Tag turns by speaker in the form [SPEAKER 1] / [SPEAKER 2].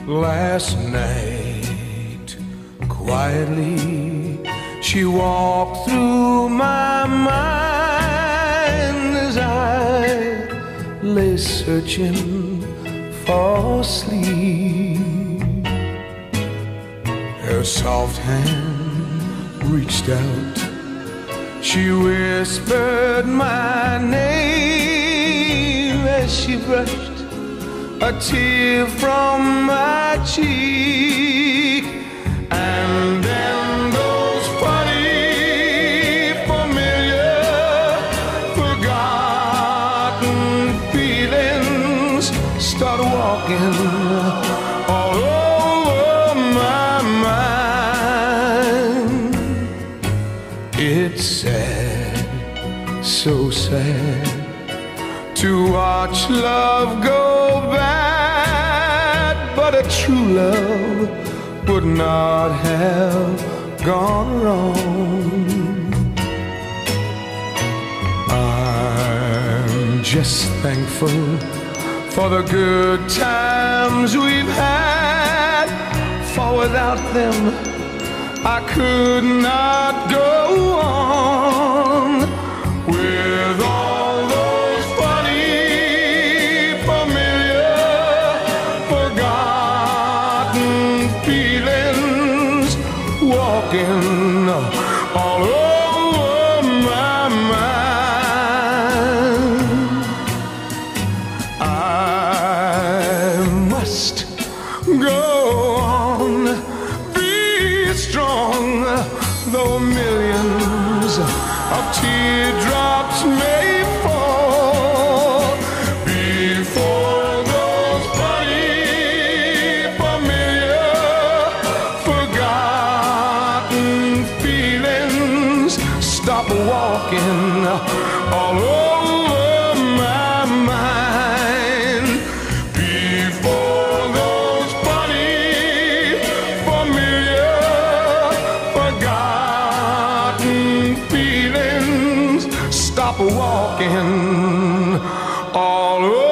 [SPEAKER 1] Last night, quietly, she walked through my mind as I lay searching for sleep. Her soft hand reached out, she whispered my name as she brushed a tear from my cheek. And then those funny, familiar, forgotten feelings start walking all over my mind. It's sad, so sad, to watch love go bad, but a true love would not have gone wrong. I'm just thankful for the good times we've had, for without them I could not go on. With all those funny, familiar, forgotten feelings walking all over my mind, I must go on, be strong, though millions of teardrops may fall before those funny, familiar, forgotten feelings stop walking all over my mind. Before those funny, familiar, forgotten feelings stop walking all over